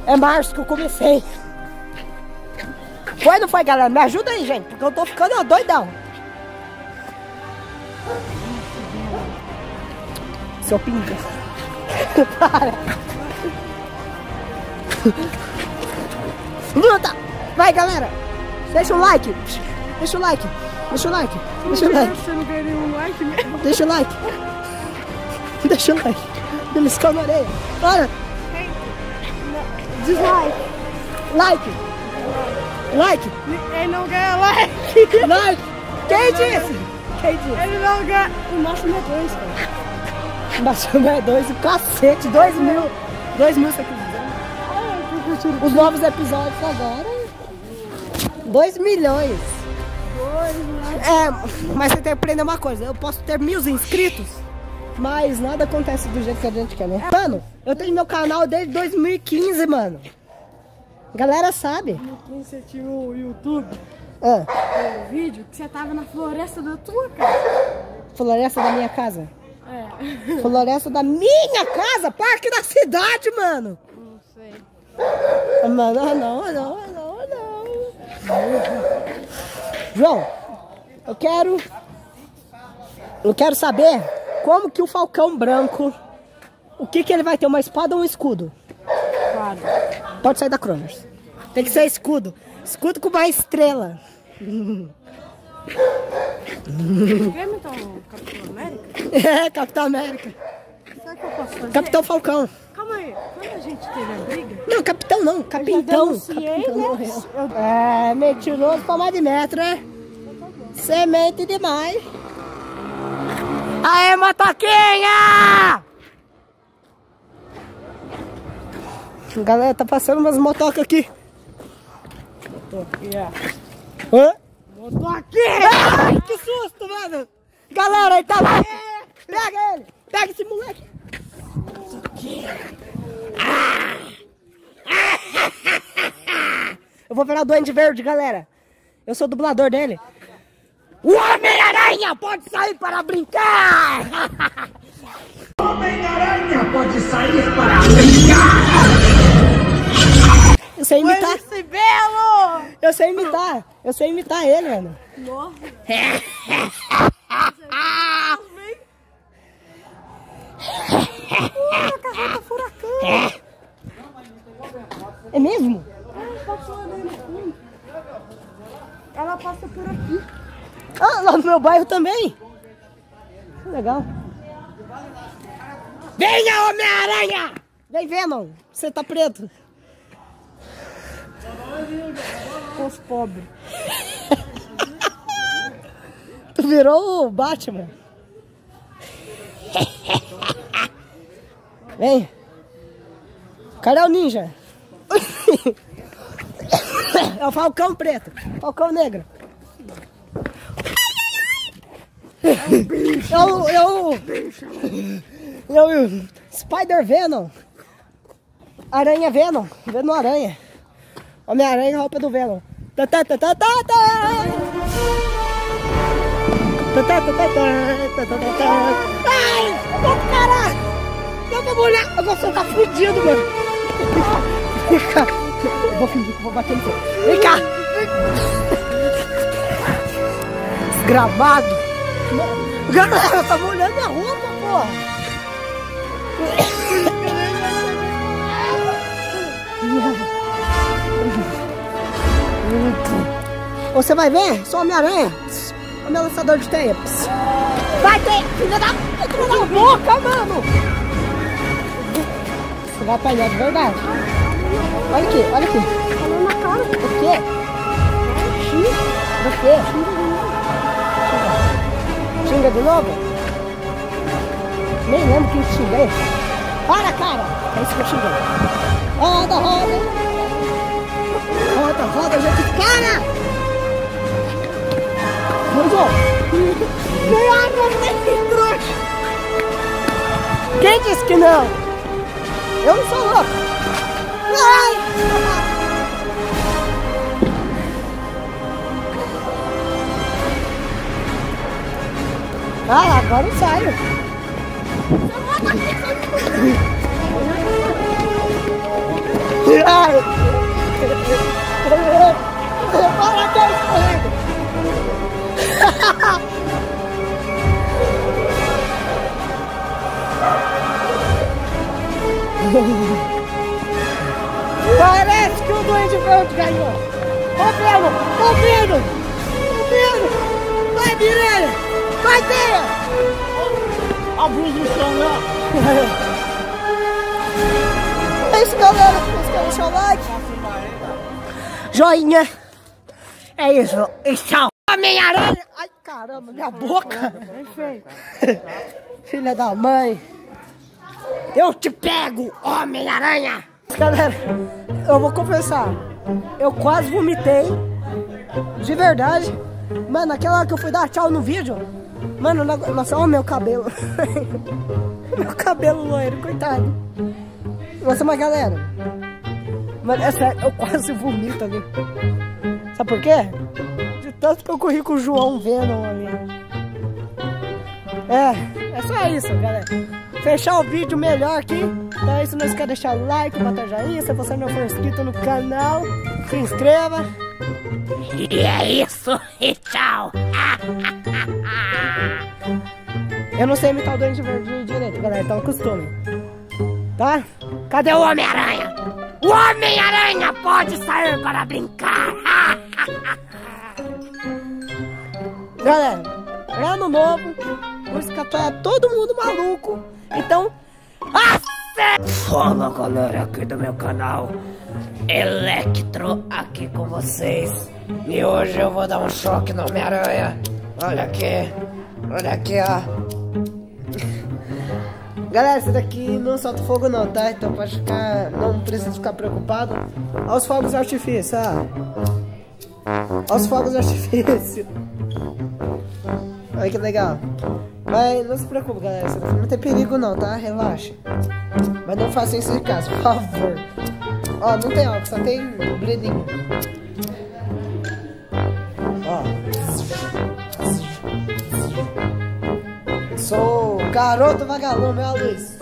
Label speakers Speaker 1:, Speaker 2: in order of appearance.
Speaker 1: É março que eu comecei. Foi ou não foi, galera? Me ajuda aí, gente, porque eu tô ficando doidão. Seu pinga. Para. Luta! Vai, galera! Deixa o like! Deixa o like! Deixa o like! Deixa o like!
Speaker 2: Você não quer nenhum like mesmo?
Speaker 1: Deixa o like! Deixa o like! Beliscão na orelha! Bora! Dislike! Like! Like!
Speaker 2: Ele não ganha like!
Speaker 1: Like! Quem disse? Quem disse?
Speaker 2: Ele não ganha! O máximo é 2, cara.
Speaker 1: O máximo é 2, o cacete! 2.000 seguidores! Os novos episódios agora 2 milhões. Mas você tem que aprender uma coisa. Eu posso ter 1000 inscritos, mas nada acontece do jeito que a gente quer, né? Mano, eu tenho meu canal desde 2015, mano. A galera sabe.
Speaker 2: Você tinha o YouTube,
Speaker 1: o
Speaker 2: vídeo que você tava na floresta da tua casa.
Speaker 1: Floresta da minha casa?
Speaker 2: É.
Speaker 1: Floresta da minha casa? Parque da cidade, mano.
Speaker 2: Não sei.
Speaker 1: Mano, não. João, eu quero saber como que o Falcão Branco, o que ele vai ter, uma espada ou um escudo?
Speaker 2: Claro.
Speaker 1: Pode sair da Cronos. Tem que ser escudo. Escudo com uma estrela.
Speaker 2: Vem então, Capitão América?
Speaker 1: É, Capitão América.
Speaker 2: Sabe o que eu posso fazer?
Speaker 1: Capitão Falcão.
Speaker 2: Calma aí, quando a gente teve a briga...
Speaker 1: Não, capitão não, capitão. Capitão morreu. É, mentiroso pra mais de metro, né? Semente demais. Aê, motoquinha! Galera, tá passando umas motocas aqui.
Speaker 2: Motoquinha.
Speaker 1: Hã?
Speaker 2: Motoquinha!
Speaker 1: Ai, que susto, mano! Galera, ele tá lá. Pega ele! Pega esse moleque! Eu vou virar o Duende Verde, galera. Eu sou o dublador dele. O Homem-Aranha pode sair para brincar!
Speaker 3: O Homem-Aranha pode sair para brincar!
Speaker 1: Eu sei imitar.
Speaker 2: Esse belo!
Speaker 1: Eu sei imitar ele, mano.
Speaker 2: Nossa. Carreta furacão.
Speaker 1: É mesmo?
Speaker 2: Ela passa por aqui.
Speaker 1: Ah, lá no meu bairro também. Legal. Venha, Homem-Aranha! Vem, Venom. Você tá preto.
Speaker 2: Os pobres.
Speaker 1: Tu virou o Batman. Vem. Cadê o ninja? É o Falcão Preto. Falcão Negro. Eu Spider Venom. Aranha Venom. Venom Aranha. Homem-Aranha, roupa do Venom. Ai, caralho. Não, mulher. Agora você tá fudido, mano. Vem cá. Eu vou fingir que vou bater no seu. Vem cá. Desgramado. Galera, tá molhando a roupa, porra. Você vai ver? Sou Homem-Aranha. O meu lançador de teia. Vai ter! Filha da puta na boca, mano! Você vai apanhar de verdade. Olha aqui, olha aqui.
Speaker 2: Falou na cara.
Speaker 1: O quê? Do quê? Xinga de novo? Nem lembro quem xinguei. Para, cara! É isso que eu xinguei. Roda, roda! Roda, roda, gente! Para! Vamos! Quem disse que não? Eu não sou louco! Ai! Ah, agora eu saio! Ai. Para que eu escorrego. Parece que o Duende Verde ganhou. Ô Pedro! Vai, Mireia! Vai, Deia!
Speaker 3: A blusa no chão, né?
Speaker 1: É isso, galera. Não deixar o like. Joinha. É isso. E tchau. Homem-Aranha. Ai, caramba, minha boca. Filha da mãe. Eu te pego, Homem-Aranha. Galera, eu vou confessar. Eu quase vomitei. De verdade. Mano, aquela hora que eu fui dar tchau no vídeo. Mano, nossa, olha o meu cabelo. Meu cabelo loiro, coitado. Nossa, mas galera, mano, é sério, eu quase vomito ali. Sabe por quê? De tanto que eu corri com o João Venom ali. É só isso, galera. Fechar o vídeo melhor aqui. Então é isso, não esquece de deixar o like, botar joinha. Se você não for inscrito no canal, se inscreva.
Speaker 3: E é isso, e tchau.
Speaker 1: Eu não sei imitar o Duende Verde direito, galera, então acostume. Tá? Cadê o Homem-Aranha?
Speaker 3: O Homem-Aranha pode sair para brincar.
Speaker 1: Galera, é ano novo, música tá todo mundo maluco. Então,
Speaker 3: Fala, galera aqui do meu canal Electro aqui com vocês. E hoje eu vou dar um choque no Homem-Aranha. Olha aqui, ó.
Speaker 1: galera, esse daqui não solta fogo não, tá? Então pode ficar, não precisa ficar preocupado. Olha os fogos de artifício, ó. Olha os fogos de artifício. Olha que legal. Mas não se preocupe, galera, isso daqui não tem perigo não, tá? Relaxa. Mas não faça isso em casa, por favor. Ó, não tem álcool, só tem brilhinho. Ó. Sou garoto vagalume, ó, Luiz.